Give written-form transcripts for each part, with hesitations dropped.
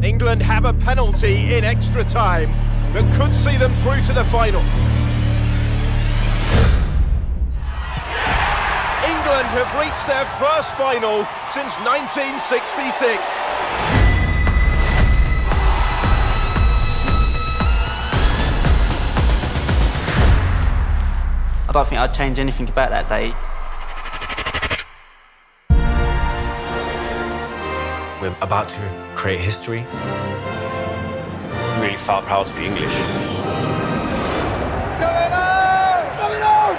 England have a penalty in extra time that could see them through to the final. England have reached their first final since 1966. I don't think I'd change anything about that day. We're about to create history. Really felt proud to be English. It's going on! It's going on!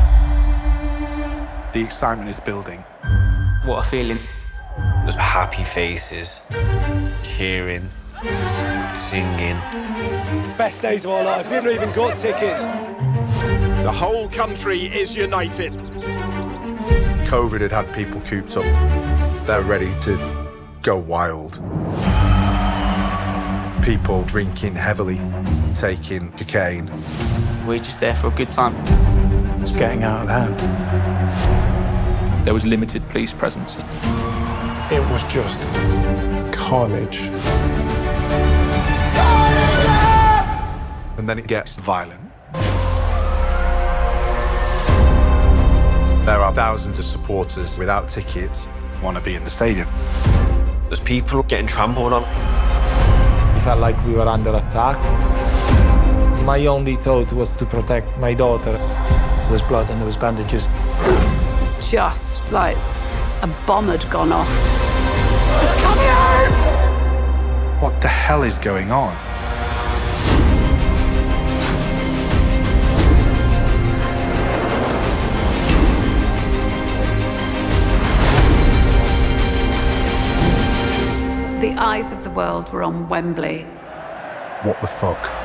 The excitement is building. What a feeling. There's happy faces, cheering, singing. Best days of our life. We haven't even got tickets. The whole country is united. COVID had people cooped up. They're ready to go wild. People drinking heavily, taking cocaine. We're just there for a good time. It's getting out of hand. There was limited police presence. It was just carnage. And then it gets violent. There are thousands of supporters without tickets who want to be in the stadium. There's people getting trampled on. It felt like we were under attack. My only thought was to protect my daughter. There was blood and there was bandages. It's just like a bomb had gone off. It's coming out! What the hell is going on? The eyes of the world were on Wembley. What the fuck?